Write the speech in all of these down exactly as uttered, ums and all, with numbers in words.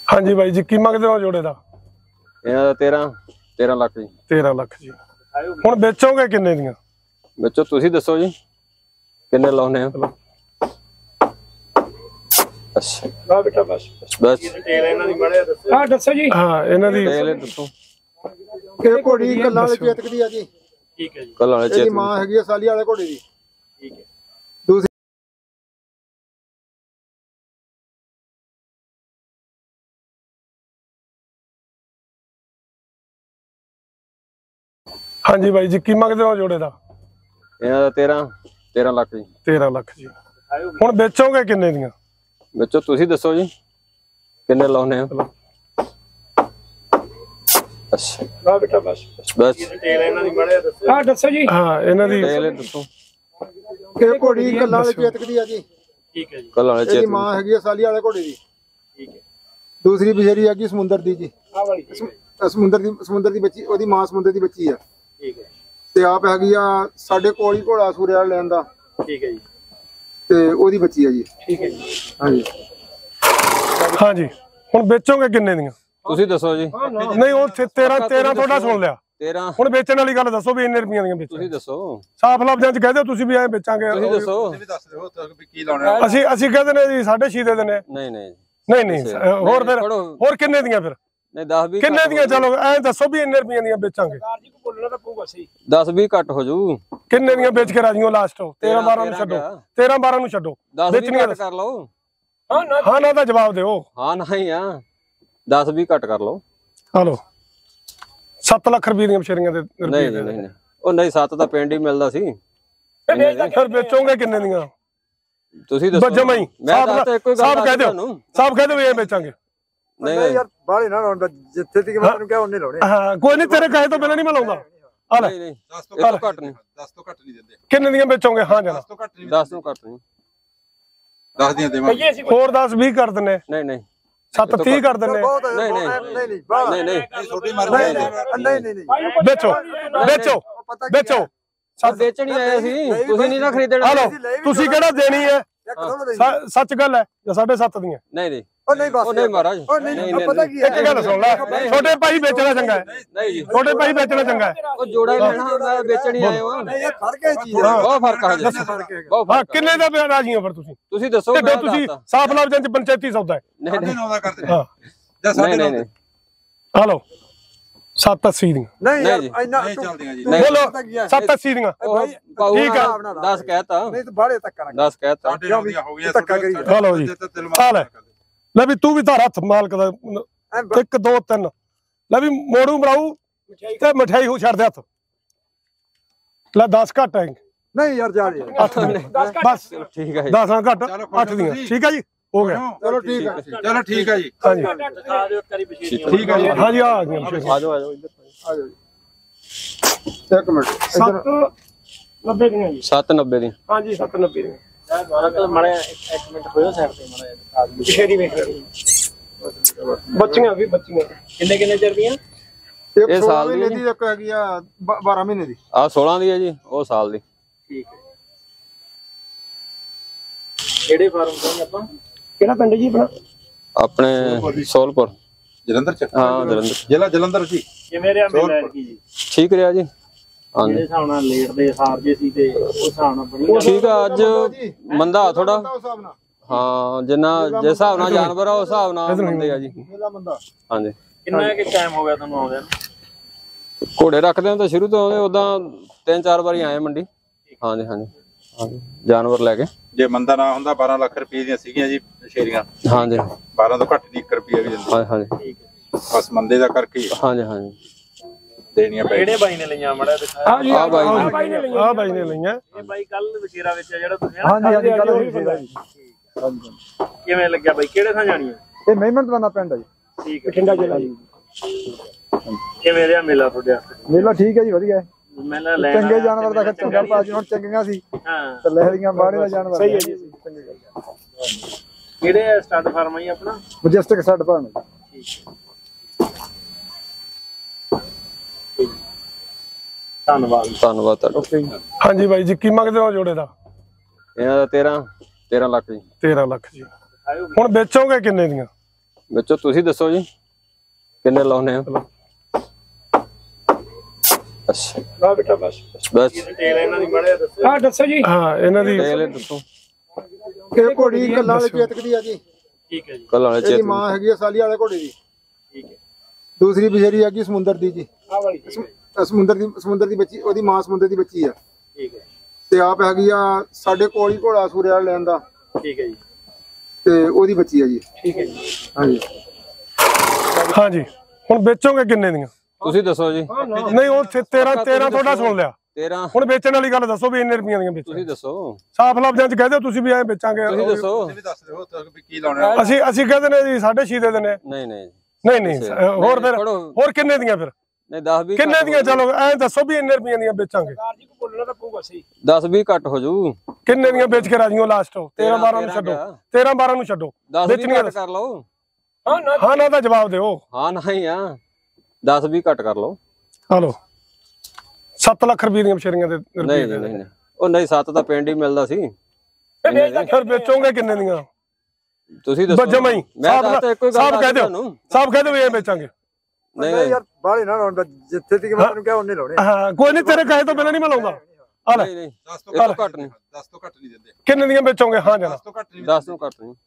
हाँ जी भाई जी की मंगते हो जोड़े का? तेरह तेरह लाख जी। तेरह लाख जी। हुण बेचोगे किन्ने दियां? बेचो तुसी दसो जी किन्ने लाउने हो? अच्छा ला बेटा बस बस डिटेल इन्हां दी माड़े दसो। हां दसो जी। हां इन्हां दी डिटेल दसो। ਇਹ ਘੋੜੀ ਕੱਲਾਂ ਵਾਲੇ ਚੇਤਕ ਦੀ ਆ ਜੀ। ठीक है जी। ਕੱਲਾਂ ਵਾਲੇ ਇਹਦੀ ਚੇਤਕ ਮਾਂ ਹੈਗੀ ਆ ਸਾਲੀ ਵਾਲੇ ਘੋੜੇ ਦੀ। ठीक है। ਦੂਸਰੀ हाँ जी भाई जी की मंगते हो जोड़े का? तेरह तेरह लाख जी। तेरह लाख जी। हुण बेचोगे किन्ने दियां? बेचो तुसी दसो जी किन्ने लाउने हो? अच्छा ला बेटा बस बस डिटेल इन्हां दी माड़े दसो। हां दसो जी। हां इन्हां दी डिटेल दसो। ਇਹ ਘੋੜੀ ਕੱਲਾਂ ਵਾਲੇ ਚੇਤਕ ਦੀ ਆ ਜੀ। ठीक है जी। ਕੱਲਾਂ ਵਾਲੇ ਇਹਦੀ ਚੇਤਕ ਮਾਂ ਹੈਗੀ ਆ ਸਾਲੀ ਵਾਲੇ ਘੋੜੇ ਦੀ। ठीक है। ਦੂਸਰੀ ਬਸ਼ੇਰੀ ਹੈਗੀ ਸਮੁੰਦਰ ਦੀ ਜੀ। आ वाली ਅਹ ਸਮੁੰਦਰ ਦੀ ਸਮੁੰਦਰ ਦੀ ਬੱਚੀ ਉਹਦੀ ਮਾਂ ਸਮੁੰਦਰ ਦੀ ਬੱਚੀ ਆ। ठीक है। ਤੇ ਆਪ ਹੈਗੀ ਆ ਸਾਡੇ ਕੋਲ ਹੀ ਘੋੜਾ ਸੂਰਿਆ ਲੈਣ ਦਾ ठीक है जी। ਤੇ ਉਹਦੀ ਬੱਚੀ ਆ ਜੀ। ठीक है जी। ਹਾਂਜੀ हाँ जी। हुण बेचोगे किन्ने दियां? तुसी दसो जी। नहीं वो तेरह तेरह थोड़ा सुन लिया। तेरह ਹੁਣ ਵੇਚਣ ਵਾਲੀ ਗੱਲ ਦੱਸੋ ਵੀ ਇੰਨੇ ਰੁਪਈਆਂ ਦੀਆਂ ਵੇਚੋ। तुसी दसो ਸਾਫ ਲਫ਼ਜ਼ਾਂ ਚ ਕਹਿ ਦਿਓ ਤੁਸੀਂ ਵੀ ਐ ਵੇਚਾਂਗੇ। तुसी दसो ਅਸੀਂ ਅਸੀਂ ਕਹਿੰਦੇ ਨੇ ਜੀ ਸਾਢੇ ਛੇ ਦੇ ਦਿੰਦੇ। नहीं नहीं ਨਹੀਂ ਨਹੀਂ ਹੋਰ ਫਿਰ ਹੋਰ ਕਿੰਨੇ ਦੀਆਂ ਫਿਰ? नहीं दस बीस ਕਿੰਨੇ ਦੀਆਂ ਚਲੋ ਐ ਦੱਸੋ ਵੀ ਇੰਨੇ ਰੁਪਈਆਂ ਦੀਆਂ ਵੇਚਾਂਗੇ। ਬੋਲਣਾ ਤਾਂ ਪਊਗਾ ਸਹੀ। दस बीस घट हो जू। ਕਿੰਨੇ ਦੀਆਂ ਵੇਚ ਕੇ ਰਾਜੀ ਹੋ ਲਾਸਟ? तेरह बारह ਨੂੰ ਛੱਡੋ। तेरह बारह ਨੂੰ ਛੱਡੋ। दस बीस घट कर लो। ਹਾਂ ਨਾ ਹਾਂ ਨਾ ਦਾ ਜਵਾਬ ਦਿਓ। हाँ नहीं हां दस बीस घट कर लो। ਹਲੋ सत्त ਲੱਖ ਰੁਪਏ ਦੀਆਂ ਬਸ਼ੇਰੀਆਂ ਦੇ नहीं नहीं नहीं ਉਹ ਨਹੀਂ ਸੱਤ ਤਾਂ ਪਿੰਡ ਹੀ ਮਿਲਦਾ ਸੀ। ਫਿਰ ਵੇਚੋਗੇ ਕਿੰਨੇ ਦੀਆਂ? ਤੁਸੀਂ ਦੱਸੋ ਜਮਾ ਹੀ ਮੈਂ ਤਾਂ ਇੱਕੋ ਗੱਲ ਸਾਫ ਕਹਿ ਦਿਓ ਸਾਫ ਕਹਿ ਦਿਓ ਇਹ ਵੇਚਾਂਗੇ। ਨਹੀਂ ਯਾਰ ਬਾਹਲੇ ਨਾ ਲਾਉਣ ਜਿੱਥੇ ਤੱਕ ਮੈਂ ਤੈਨੂੰ ਕਿਹਾ ਉਹਨੇ ਲਾਉਣੇ। ਹਾਂ ਕੋਈ ਨਹੀਂ ਤੇਰੇ ਕਹੇ ਤੋਂ ਬਿਨਾਂ ਨਹੀਂ ਮੈਂ ਲਾਉਂਦਾ। ਆ ਲੈ ਨਹੀਂ ਨਹੀਂ ਦਸ ਤੋਂ ਘੱਟ ਨਹੀਂ। दस तो घट नहीं देंगे। ਕਿੰਨੇ ਦੀਆਂ ਵੇਚੋਗੇ? ਹਾਂ ਜਨਾ दस तो घट नहीं। दस ਤੋਂ ਘੱਟ ਨਹੀਂ। दस दियां देवांगे। ਹੋਰ दस बीस ਕਰ ਦਿੰਨੇ। ਨਹੀਂ ਨਹੀਂ सत्त तीस कर दिन्ने। नहीं नहीं ਨਹੀਂ ਨਹੀਂ ਬਾਹਲਾ नहीं नहीं छोटी मर ਨਹੀਂ ਨਹੀਂ ਨਹੀਂ ਨਹੀਂ बेचो बेचो बेचो ਸਭ ਵੇਚਣ ਹੀ ਆਏ ਸੀ ਤੁਸੀਂ ਨਹੀਂ ਨਾ ਖਰੀਦਣਾ। ਹਲੋ ਤੁਸੀਂ ਕਿਹੜਾ ਦੇਣੀ ਹੈ? ਇੱਕ ਥੋੜਾ ਦੇ ਸੱਚ ਗੱਲ ਹੈ ਜਾਂ ਸਾਢੇ ਸੱਤ ਦੀਆਂ? ਨਹੀਂ ਨਹੀਂ ਉਹ ਨਹੀਂ ਬਸ ਉਹ ਨਹੀਂ ਮਹਾਰਾਜ ਉਹ ਨਹੀਂ ਪਤਾ ਕੀ ਹੈ ਇੱਕ ਗੱਲ ਸੁਣ ਲੈ ਛੋਟੇ ਭਾਈ ਵੇਚਣਾ ਚੰਗਾ ਹੈ। ਨਹੀਂ ਜੀ ਛੋਟੇ ਭਾਈ ਵੇਚਣਾ ਚੰਗਾ ਹੈ। ਉਹ ਜੋੜਾ ਹੀ ਲੈਣਾ ਮੈਂ ਵੇਚਣ ਹੀ ਆਏ ਹਾਂ। ਨਹੀਂ ਇਹ ਫਰਕ ਹੈ ਚੀਜ਼ ਬਹੁਤ ਫਰਕ ਆ ਜੀ ਬਹੁਤ ਹਾਂ ਫਰਕ ਕਿੰਨੇ ਦਾ ਬਿਆਨ ਰਾਜੀ ਹੋ ਫਿਰ ਤੁਸੀਂ? ਤੁਸੀਂ ਦੱਸੋ ਢਿੱਡੋ ਮੈਂ ਤੁਸੀਂ ਦੱਸਦਾ। ਸਾਫ ਲਫ਼ਜ਼ਾਂ ਚ ਪੰਚਾਇਤੀ ਸੌਦਾ ਹੈ। ਨਹੀਂ साढ़े ਨਹੀਂ नौ का कर दे। ਹਾਂ जा साढ़े ਨਹੀਂ नौ ਨਹੀਂ दे। ਹਲੋ ਸੱਤ ਅੱਸੀ ਦੀਆਂ ਨਹੀਂ ਯਾਰ ਨਹੀਂ ਇੰਨਾ नहीं चल देंगे जी। नहीं। ਬੋਲੋ ਸੱਤ ਅੱਸੀ ਦੀਆਂ ਠੀਕ ਆ दस कहता ਨਹੀਂ ਤਾਂ ਬਾਹਲੇ ਤੱਕ ਕਰਾਂਗੇ। दस कहता साढ़े नौ दियां हो गई। धक्का करी। हेलो जी। हाल है। ਲੈ ਵੀ ਤੂੰ ਵੀ ਧਾਰ ਹੱਥ ਮਾਲਕ ਦਾ ਇੱਕ ਦੋ ਤਿੰਨ ਲੈ ਵੀ ਮੋੜੂ ਮਰਾਊ ਤੇ ਮਠਿਆਈ ਹੋ ਛੱਡ ਦੇ ਹੱਥ ਲੈ ਦਸ ਘੱਟ ਹੈ ਨਹੀਂ ਯਾਰ ਜਾ ਰਹੀ ਅੱਠ ਬਸ ठीक है ਦਸ ਘੱਟ ਅੱਠ ਦੀਆਂ ਠੀਕ ਹੈ ਜੀ ਹੋ ਗਿਆ। ਚਲੋ ਠੀਕ ਹੈ चलो ठीक है जी। ਹਾਂਜੀ ठीक है जी। ਹਾਂਜੀ ਆ ਗਈਆਂ आ जाओ आ जाओ इधर ਆ ਜਾਓ ਜੀ ਇੱਕ ਮਿੰਟ ਸੱਤ ਨੱਬੇ ਦੀਆਂ ਜੀ। सात नब्बे दी ਹਾਂਜੀ ਸੱਤ ਨੱਬੇ ਦੀਆਂ ਮਾੜਾ ਇੱਕ ਮਿੰਟ ਹੋਇਆ ਸਾਈਡ ਤੇ ਮਾੜਾ ਪਿਛੇੜੀ ਵੇਖ ਲਈ ਬੱਚੀਆਂ ਵੀ ਬੱਚੀਆਂ ਕਿੰਨੇ ਕਿੰਨੇ ਚਿਰ ਦੀਆਂ? ਇੱਕ ਇਹ ਸਾਲ ਸਾਲ ਦੀ ਦੀ ਦੀ ਇੱਕ ਹੈਗੀ ਆ ਬਾਰਾਂ ਮਹੀਨੇ ਦੀ। आ सोलह दी है जी वो साल दी। ਠੀਕ ਹੈ। ਕਿਹੜੇ ਫਾਰਮ ਤੋਂ ਆਪਾਂ? ਕਿਹੜਾ ਪਿੰਡ ਜੀ ਆਪਣਾ? अपने सोलपुर जलंधर च। हाँ जलंधर जिला जलंधर जी। ਕਿਵੇਂ ਰਿਹਾ ਮੇਲਾ ਕੀ ਜੀ? ठीक रहा जी। हाँ ਜਿਹੜੇ जी ਹਿਸਾਬ ਨਾਲ ਲੇਟ ਦੇ ਹਾਰ ਜੇ ਸੀ ਤੇ ਉਸ ਹਿਸਾਬ ਨਾਲ ਬਣੀ ठीक है अज मंदा थोड़ा ਉਸ ਹਿਸਾਬ ਨਾਲ हाँ जिन्ना जिस हिसाब नाल जानवर आ उस हिसाब नाल मंदे आ जी। ਮੇਲਾ ਬੰਦਾ हाँ जी ਕਿੰਨਾ ਕਿ ਟਾਈਮ ਹੋ ਗਿਆ ਤੁਹਾਨੂੰ ਆਉਂਦਿਆਂ ਨੂੰ? घोड़े रखते हैं तो शुरू तो आਉਂਦੇ उदा तीन चार बारी आए मंडी। हाँ जी हाँ जी हाँ जी जानवर लेके जे मंदा ना हुंदा बारह लाख रुपए ਦੀਆਂ ਸੀਗੀਆਂ ਜੀ ਸ਼ੇਰੀਆਂ। हाँ जी बारह ਤੋਂ ਘੱਟ ਨਹੀਂ ਇੱਕ ਰੁਪਿਆ ਵੀ ਦਿੰਦੇ। हाँ हाँ जी ਬਸ ਮੰਦੇ ਦਾ ਕਰਕੇ हाँ जी हाँ जी ਦੇਣੀਆਂ ਪੈ ਕਿਹੜੇ ਬਾਈ ਨੇ ਲਈਆਂ ਮੜਾ ਦਿਖਾਇਆ? ਆ ਬਾਈ ਨੇ। ਆ ਬਾਈ ਨੇ ਲਈਆਂ। ਆ ਬਾਈ ਨੇ ਲਈਆਂ। ਇਹ ਬਾਈ ਕੱਲ ਵਸ਼ੇਰਾ ਵਿੱਚ ਆ ਜਿਹੜਾ ਤੁਸੀਂ ਹਾਂਜੀ ਹਾਂਜੀ ਗੱਲ ਹੋਈ ਸੀ ਜੀ। ਕਿਵੇਂ ਲੱਗਿਆ ਬਾਈ ਕਿਹੜੇ ਥਾਂ ਜਾਣੀ ਹੈ? ਇਹ ਮਹਿਮਤ ਬੰਦਾ ਪਿੰਡ ਹੈ ਜੀ। ਠੀਕ ਹੈ ਬਠਿੰਡਾ ਜ਼ਿਲ੍ਹਾ ਜੀ। ਕਿਵੇਂ ਰਿਹਾ ਮੇਲਾ ਤੁਹਾਡੇ ਵਾਸਤੇ? ਮੇਲਾ ਠੀਕ ਹੈ ਜੀ ਵਧੀਆ ਹੈ। ਮੇਲਾ ਲੈ ਚੰਗੇ ਜਾਨਵਰ ਦਾ ਚੰਗਾ ਭਾਜੀ ਹੁਣ ਚੰਗੀਆਂ ਸੀ ਹਾਂ ਤੇ ਲਹਿਰੀਆਂ ਬਾੜੇ ਦਾ ਜਾਨਵਰ ਸਹੀ ਹੈ ਜੀ। ਕਿਹੜੇ ਸਟਾਰਟ ਫਾਰਮ ਹੈ ਆਪਣਾ? ਮਜੈਸਟਿਕ ਸੱਟ ਪਾਣ। ਠੀਕ ਹੈ ਧੰਨਵਾਦ ਧੰਨਵਾਦ ਤੁਹਾਡਾ। ਓਕੇ ਜੀ। ਹਾਂਜੀ ਬਾਈ ਜੀ ਕੀ ਮੰਗਦੇ ਹੋ ਜੋੜੇ ਦਾ? ਇਹਨਾਂ ਦਾ तेरह तेरह ਲੱਖ ਜੀ। तेरह ਲੱਖ ਜੀ। ਹੁਣ ਵੇਚੋਗੇ ਕਿੰਨੇ ਦੀਆਂ? ਵਿੱਚੋਂ ਤੁਸੀਂ ਦੱਸੋ ਜੀ ਕਿੰਨੇ ਲਾਉਨੇ ਆ। ਅੱਛਾ ਨਾ ਬੇਟਾ ਬਸ ਬਸ ਤੇਲ ਇਹਨਾਂ ਦੀ ਮੜਿਆ ਦੱਸੋ। ਹਾਂ ਦੱਸੋ ਜੀ। ਹਾਂ ਇਹਨਾਂ ਦੀ ਪਹਿਲੇ ਦੱਸੋ। ਇਹ ਘੋੜੀ ਕੱਲਾ ਵਾਲੇ ਚੇਤਕ ਦੀ ਆ ਜੀ। ਠੀਕ ਹੈ ਜੀ। ਕੱਲ ਵਾਲੇ ਇਹਦੀ ਚੇਤ ਮਾਂ ਹੈਗੀ ਆ ਸਾਲੀ ਵਾਲੇ ਘੋੜੇ ਦੀ। ਠੀਕ ਹੈ। ਦੂਸਰੀ ਬਸ਼ੇਰੀ ਹੈਗੀ ਸਮੁੰਦਰ ਦੀ ਜੀ। ਆਹ ਵਾਲੀ ਅ ਸਮੁੰਦਰ ਦੀ ਸਮੁੰਦਰ ਦੀ ਬੱਚੀ, ਉਹਦੀ ਮਾਂ ਸਮੁੰਦਰ ਦੀ ਬੱਚੀ ਆ। ਠੀਕ ਹੈ। ਤੇ ਆਪ ਹੈਗੀ ਆ ਸਾਡੇ ਕੋਲ ਹੀ ਘੋੜਾ ਸੂਰਿਆ ਲੈਣ ਦਾ। ਠੀਕ ਹੈ ਜੀ। ਤੇ ਉਹਦੀ ਬੱਚੀ ਆ ਜੀ। ਠੀਕ ਹੈ ਜੀ। ਹਾਂਜੀ ਹਾਂਜੀ ਹੁਣ ਵੇਚੋਗੇ ਕਿੰਨੇ ਦੀਆਂ? ਤੁਸੀਂ ਦੱਸੋ ਜੀ। ਨਹੀਂ ਉਹ ਤੇਰਾਂ ਤੇਰਾਂ ਤੁਹਾਡਾ ਸੁਣ ਲਿਆ। ਤੇਰਾਂ ਹੁਣ ਵੇਚਣ ਵਾਲੀ ਗੱਲ ਦੱਸੋ ਵੀ ਇੰਨੇ ਰੁਪਈਆਂ ਦੀਆਂ ਵੇਚੋ। ਤੁਸੀਂ ਦੱਸੋ। ਸਾਫ਼ ਲਫ਼ਜ਼ਾਂ ਚ ਕਹਿ ਦਿਓ ਤੁਸੀਂ ਵੀ ਐ ਵੇਚਾਂਗੇ। ਤੁਸੀਂ ਦੱਸੋ। ਤੁਸੀਂ ਵੀ ਦੱਸ ਦਿਓ ਤੁਸੀਂ ਵੀ ਕੀ ਲਾਉਣਾ। ਅਸੀਂ ਅਸੀਂ ਕਹਿੰਦੇ ਨੇ ਜੀ ਸਾਢੇ ਛੇ ਦੇ ਦਿੰਦੇ। ਨਹੀਂ ਨਹੀਂ ਨਹੀਂ ਨਹੀਂ ਹੋਰ ਫਿਰ ਹੋਰ ਕਿੰਨੇ ਦੀਆਂ ਫਿਰ? ਨਹੀਂ ਦਸ ਵੀਹ ਕਿੰਨੇ ਦੀਆਂ? ਚਲੋ ਐ ਦੱਸੋ ਵੀ ਇੰਨੇ ਰੁਪਈਆਂ ਦੀਆਂ ਵੇਚਾਂਗੇ। ਜੀ ਕੋ ਬੋਲਣਾ ਤਾਂ ਪਊਗਾ ਸਹੀ। ਦਸ ਵੀਹ ਘੱਟ ਹੋ ਜੂ। ਕਿੰਨੇ ਦੀਆਂ ਵੇਚ ਕੇ ਰਾਜੀਓ ਲਾਸਟ? ਤੇਰਾਂ ਬਾਰਾਂ ਨੂੰ ਛੱਡੋ। ਤੇਰਾਂ ਬਾਰਾਂ ਨੂੰ ਛੱਡੋ। ਦਸ ਵੀਹ ਘੱਟ ਕਰ ਲਓ। ਹਾਂ ਨਾ ਹਾਂ ਨਾ ਦਾ ਜਵਾਬ ਦਿਓ। ਹਾਂ ਨਹੀਂ ਆ ਦਸ ਵੀਹ ਘੱਟ ਕਰ ਲਓ। ਹਲੋ ਸੱਤ ਲੱਖ ਰੁਪਏ ਦੀਆਂ ਬਸ਼ੇਰੀਆਂ ਦੇ ਨਹੀਂ ਨਹੀਂ ਨਹੀਂ ਉਹ ਨਹੀਂ ਸੱਤ ਤਾਂ ਪਿੰਡ ਹੀ ਮਿਲਦਾ ਸੀ। ਫਿਰ ਵੇਚੋਗੇ ਕਿੰਨੇ ਦੀਆਂ? ਤੁਸੀਂ ਦੱਸੋ। ਜਮਾ ਹੀ ਮੈਂ ਤਾਂ ਇੱਕੋ ਹੀ ਗੱਲ ਸਾਫ਼ ਕਹਿ ਦਿਓ। ਸਾਫ਼ ਕਹਿ ਦਿਓ ਇਹ ਵੇਚਾਂਗੇ। ਨਹੀਂ ਯਾਰ ਬਾਹਲੇ ਨਾ ਲਾਉਣ ਜਿੱਥੇ ਤੱਕ ਮੈਂ ਤੈਨੂੰ ਕਿਹਾ ਉਹਨੇ ਲਾਉਣੇ। ਹਾਂ ਕੋਈ ਨਹੀਂ ਤੇਰੇ ਕਹੇ ਤੋਂ ਬਿਨਾਂ ਨਹੀਂ ਮੈਂ ਲਾਉਂਦਾ। ਆ ਲੈ ਨਹੀਂ ਨਹੀਂ ਦਸ ਤੋਂ ਇਹ ਤੋਂ ਘੱਟ ਨਹੀਂ। ਦਸ ਤੋਂ ਘੱਟ ਨਹੀਂ ਦਿੰਦੇ। ਕਿੰਨੇ ਦੀਆਂ ਵੇਚੋਗੇ? ਹਾਂ ਜਨਾ ਦਸ ਤੋਂ ਘੱਟ ਨਹੀਂ। ਦਸ ਤੋਂ ਘੱਟ ਨਹੀਂ।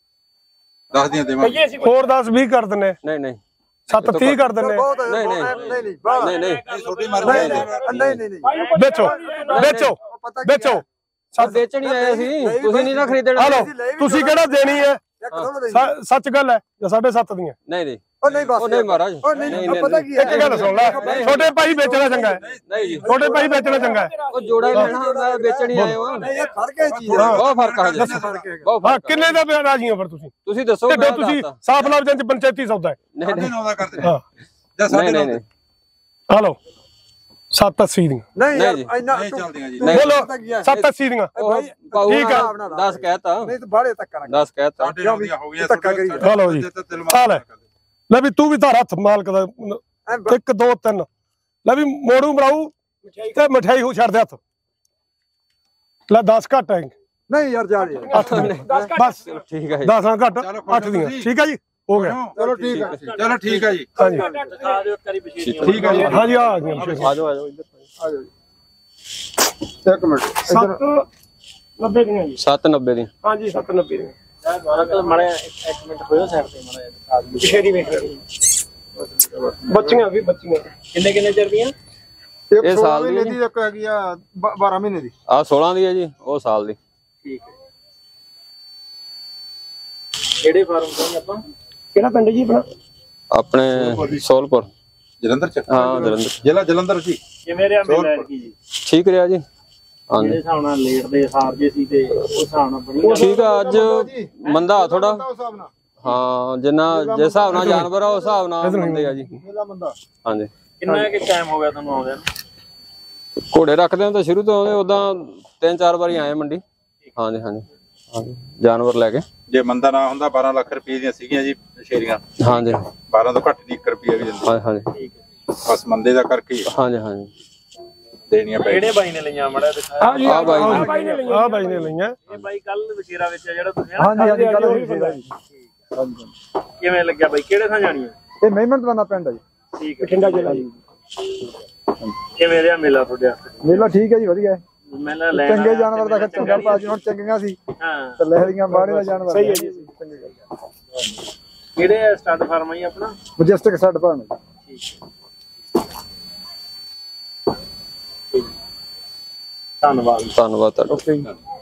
ਦਸ ਦੀਆਂ ਦੇਵਾਂਗੇ। ਹੋਰ ਦਸ ਵੀਹ ਕਰ ਦਿੰਨੇ। ਨਹੀਂ ਨਹੀਂ ਸੱਤ ਤੀਹ ਕਰ ਦਿੰਨੇ। ਬਹੁਤ ਹੈ। ਨਹੀਂ, ਨਹੀਂ। ਨਹੀਂ ਨਹੀਂ ਬਾਹਲਾ। ਨਹੀਂ ਨਹੀਂ ਛੋਟੀ ਮਰ ਨਹੀਂ ਗਈ। ਨਹੀਂ ਨਹੀਂ ਨਹੀਂ। ਵੇਚੋ ਵੇਚੋ ਪਤਾ ਕੀ ਵੇਚੋ। ਸਭ ਵੇਚਣੀ ਆਏ ਸੀ ਤੁਸੀਂ ਨਹੀਂ ਨਾ ਖਰੀਦਣਾ। ਹਲੋ ਤੁਸੀਂ ਕਿਹੜਾ ਦੇਣੀ ਹੈ? ਇੱਕ ਥੋੜਾ ਦੇ। ਸ- ਸੱਚ ਗੱਲ ਹੈ ਜਾਂ ਸਾਢੇ ਸੱਤ ਦੀਆਂ? ਨਹੀਂ ਨਹੀਂ ਉਹ ਨਹੀਂ ਬਸ ਉਹ ਨਹੀਂ ਮਹਾਰਾਜ। ਉਹ ਨਹੀਂ ਨਹੀਂ ਪਤਾ ਕੀ ਹੈ। ਇੱਕ ਗੱਲ ਸੁਣ ਲੈ ਛੋਟੇ ਭਾਈ ਵੇਚਣਾ ਚੰਗਾ ਹੈ। ਨਹੀਂ ਜੀ ਛੋਟੇ ਭਾਈ ਵੇਚਣਾ ਚੰਗਾ ਹੈ। ਉਹ ਜੋੜਾ ਹੀ ਲੈਣਾ ਹੁੰਦਾ ਵੇਚਣੀ ਆਏ ਹੋ। ਨਹੀਂ ਇਹ ਫਰਕ ਹੈ ਚੀਜ਼। ਬਹੁਤ ਫਰਕ ਆ ਜੀ ਬਹੁਤ ਹਾਂ ਫਰਕ। ਕਿੰਨੇ ਦਾ ਬਿਆਨ ਰਾਜੀ ਹੋ ਫਿਰ ਤੁਸੀਂ? ਤੁਸੀਂ ਦੱਸੋ ਢਿੱਡੋ ਮੈਂ ਤੁਸੀਂ ਦੱਸਦਾ। ਸਾਫ਼ ਲਫ਼ਜ਼ਾਂ ਚ ਪੰਚਾਇਤੀ ਸੌਦਾ ਹੈ। ਨਹੀਂ ਸਾਢੇ ਨਹੀਂ ਨੌ ਦਾ ਕਰ ਦੇ। ਹਾਂ ਜਾਂ ਨਹੀਂ ਸਾਢੇ ਨਹੀਂ ਨੌ ਨਹੀਂ ਹਲੋ ਸੱਤ ਅੱਸੀ ਦੀਆਂ। ਨਹੀਂ ਯਾਰ ਨਹੀਂ ਜੀ। ਇੰਨਾ ਨਹੀਂ ਚੱਲਦੀਆਂ ਜੀ। ਨਹੀਂ। ਬੋਲੋ ਪਤਾ ਕੀ ਹੈ। ਸੱਤ ਅੱਸੀ ਦੀਆਂ। ਉਹ ਠੀਕ ਆ। ਦਸ ਕਹਿਤਾ ਨਹੀਂ ਤਾਂ ਬਾਹਲੇ ਧੱਕਾ ਨਾ ਦਸ ਕਹਿਤਾ। ਸਾਢੇ ਨੌ ਦੀਆਂ ਹੋ ਗਈਆਂ। ਧੱਕਾ ਕਰੀ। ਹਲੋ ਜੀ ਆ ਲੈ ਲੈ ਵੀ ਤੂੰ ਵੀ ਧਾਰ ਹੱਥ ਮਾਲਕ ਦਾ ਇੱਕ ਦੋ ਤਿੰਨ ਲੈ ਵੀ ਮੋੜੂ ਬਣਾਉ ਤੇ ਮਠਿਆਈ ਹੋ ਛੱਡ ਦੇ ਹੱਥ ਲੈ ਦਸ ਘੱਟ ਹੈ ਨਹੀਂ ਯਾਰ ਜਾ ਰਹੀ ਅੱਠ ਬਸ ਠੀਕ ਹੈ ਜੀ। ਦਸਾਂ ਘੱਟ ਅੱਠ ਦੀਆਂ ਠੀਕ ਹੈ ਜੀ ਹੋ ਗਿਆ। ਚਲੋ ਠੀਕ ਹੈ। ਚਲੋ ਠੀਕ ਹੈ ਜੀ। ਹਾਂਜੀ ਠੀਕ ਹੈ ਜੀ। ਹਾਂਜੀ ਆ ਗਈਆਂ ਆ ਜਾਓ ਆ ਜਾਓ ਇੱਧਰ ਆ ਜਾਓ ਜੀ। ਇੱਕ ਮਿੰਟ ਸੱਤ ਨੱਬੇ ਦੀਆਂ ਜੀ। ਸੱਤ ਨੱਬੇ ਦੀ। ਹਾਂਜੀ ਸੱਤ ਨੱਬੇ ਦੀਆਂ। ਮੜਿਆ ਇੱਕ ਮਿੰਟ ਹੋਇਆ ਸਾਈਡ ਤੇ ਮੜਿਆ ਪਿਛੇੜੀ ਵੇਖ ਲਈ ਬੱਚੀਆਂ ਵੀ ਬੱਚੀਆਂ ਕਿੰਨੇ ਕਿੰਨੇ ਚਿਰ ਦੀਆਂ? ਇੱਕ ਇਹ ਸਾਲ ਸਾਲ ਦੀ ਦੀ ਇੱਕ ਹੈਗੀ ਆ ਬਾਰਾਂ ਮਹੀਨੇ ਦੀ। ਆ ਸੋਲਾਂ ਦੀ ਹੈ ਜੀ ਉਹ ਸਾਲ ਦੀ। ਠੀਕ ਹੈ। ਕਿਹੜੇ ਫਾਰਮ ਤੋਂ ਆਪਾਂ? ਕਿਹੜਾ ਪਿੰਡ ਜੀ ਆਪਣਾ? ਆਪਣੇ ਸੋਲਪੁਰ ਜਲੰਧਰ ਚ। ਹਾਂ ਜਲੰਧਰ। ਜ਼ਿਲ੍ਹਾ ਜਲੰਧਰ ਜੀ। ਕਿਵੇਂ ਰਿਹਾ ਮੇਲਾ ਕੀ ਜੀ? ਠੀਕ ਰਿਹਾ ਜੀ। ਜਿਹੜੇ ਹਾਂਜੀ ਹਿਸਾਬ ਨਾਲ ਲੇਟ ਦੇ ਹਾਰ ਜੇ ਸੀ ਤੇ ਉਸ ਹਿਸਾਬ ਨਾਲ ਬਣੀ ਠੀਕ ਆ ਅੱਜ ਮੰਦਾ ਥੋੜਾ। ਉਸ ਹਿਸਾਬ ਨਾਲ ਹਾਂ ਜਿੰਨਾ ਜਿਸ ਹਿਸਾਬ ਨਾਲ ਜਾਨਵਰ ਆ ਉਸ ਹਿਸਾਬ ਨਾਲ ਮੰਦੇ ਆ ਜੀ। ਮੇਲਾ ਬੰਦਾ। ਹਾਂਜੀ ਕਿੰਨਾ ਕਿ ਟਾਈਮ ਹੋ ਗਿਆ ਤੁਹਾਨੂੰ ਆਉਂਦਿਆਂ ਨੂੰ? ਘੋੜੇ ਰੱਖਦੇ ਹਾਂ ਤਾਂ ਸ਼ੁਰੂ ਤੋਂ ਆਉਂਦੇ ਉਦਾਂ ਤਿੰਨ ਚਾਰ ਵਾਰੀ ਆਏ ਮੰਡੀ। ਹਾਂਜੀ ਹਾਂਜੀ ਹਾਂਜੀ ਜਾਨਵਰ ਲੈ ਕੇ। ਜੇ ਮੰਦਾ ਨਾ ਹੁੰਦਾ ਬਾਰਾਂ ਲੱਖ ਰੁਪਏ ਦੀਆਂ ਸੀਗੀਆਂ ਜੀ ਸ਼ੇਰੀਆਂ। ਹਾਂਜੀ ਬਾਰਾਂ ਤੋਂ ਘੱਟ ਨਹੀਂ ਇੱਕ ਰੁਪਿਆ ਵੀ ਦਿੰਦੇ। ਹਾਂਜੀ ਹਾਂਜੀ ਬਸ ਮੰਦੇ ਦਾ ਕਰਕੇ ਹੀ ਹਾਂਜੀ ਹਾਂਜੀ ਦੇਣੀਆਂ ਪੈ ਕਿਹੜੇ ਬਾਈ ਨੇ ਲਈਆਂ ਮੜਾ ਦਿਖਾਇਆ? ਹਾਂ ਜੀ ਆਹ ਬਾਈ ਨੇ। ਆਹ ਬਾਈ ਨੇ ਲਈਆਂ ਆਹ ਬਾਈ ਨੇ ਲਈਆਂ। ਇਹ ਬਾਈ ਕੱਲ ਵਸ਼ੀਰਾ ਵਿੱਚ ਆ ਜਿਹੜਾ ਤੁਸੀਂ ਹਾਂਜੀ ਹਾਂਜੀ ਕੱਲ ਹੋਈ ਸੀ ਜੀ। ਕਿਵੇਂ ਲੱਗਿਆ ਬਾਈ? ਕਿਹੜੇ ਥਾਂ ਜਾਣੀ ਹੈ? ਇਹ ਮਹਿਮਤ ਬੰਦਾ ਪਿੰਡ ਹੈ ਜੀ। ਠੀਕ ਹੈ। ਬਠਿੰਡਾ ਜ਼ਿਲ੍ਹਾ ਜੀ। ਕਿਵੇਂ ਰਿਹਾ ਮੇਲਾ ਤੁਹਾਡੇ ਵਾਸਤੇ? ਮੇਲਾ ਠੀਕ ਹੈ ਜੀ ਵਧੀਆ ਹੈ। ਮੇਲਾ ਲੈ ਚੰਗੇ ਜਾਨਵਰ ਦਾ ਚੰਗਾ ਭਾਜੀ ਹੁਣ ਚੰਗੀਆਂ ਸੀ ਹਾਂ ਤੇ ਲਹਿਰੀਆਂ ਬਾੜੇ ਦਾ ਜਾਨਵਰ ਸਹੀ ਹੈ ਜੀ। ਚੰਗੇ ਗੱਲ। ਕਿਹੜੇ ਸਟਾਰਟ ਫਾਰਮ ਆਈ ਆਪਣਾ? ਮਜੈਸਟਿਕ ਸੱਟ ਭਾਣ ਠੀਕ ਹੈ। ਧੰਨਵਾਦ। ਧੰਨਵਾਦ ਤੁਹਾਡਾ। ਓਕੇ ਜੀ।